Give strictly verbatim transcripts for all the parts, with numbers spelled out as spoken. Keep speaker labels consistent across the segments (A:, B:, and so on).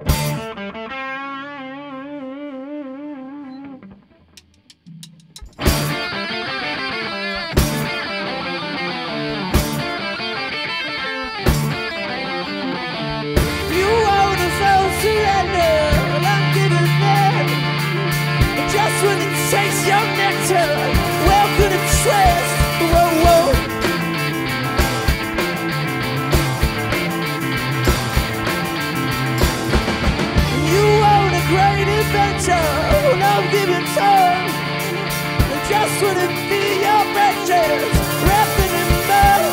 A: Just wouldn't be your branches wrapping in mud.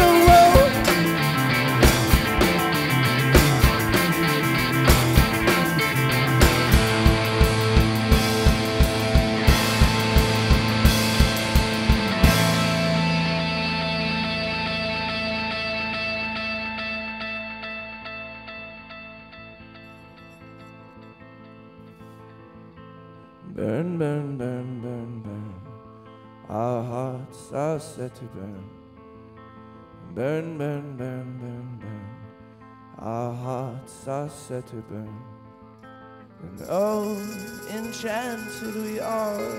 A: Burn, burn, burn, burn, burn. Our hearts are set to burn. Burn, burn, burn, burn, burn. Our hearts are set to burn. And oh, enchanted we are.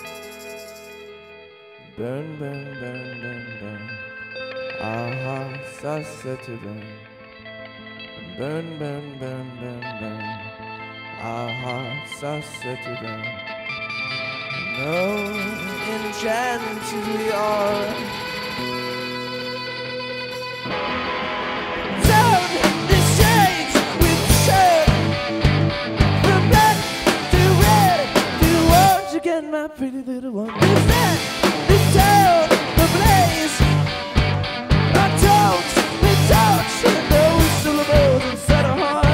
A: Burn, burn, burn, burn, burn. Our hearts are set to burn. Burn, burn, burn, burn, burn. Our hearts are set to burn. No, enchanted we are. Turn the shades with turn from black to red to orange again, my pretty little one. We set the town ablaze. Our tones we touch and those syllables and set our hearts.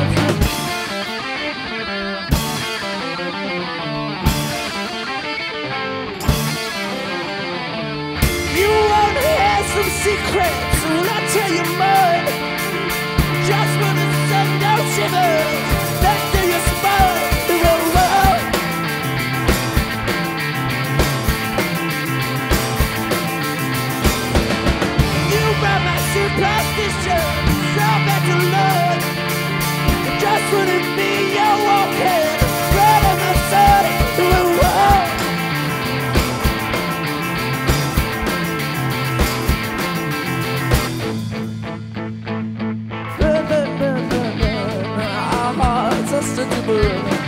A: Some secrets, will I tell you mine? Just when the sun don't shiver, back to your spine. Whoa, whoa. You brought my superstition, so back to love. Just when it be your walking, right on the sun. Whoa, whoa. Just to burn.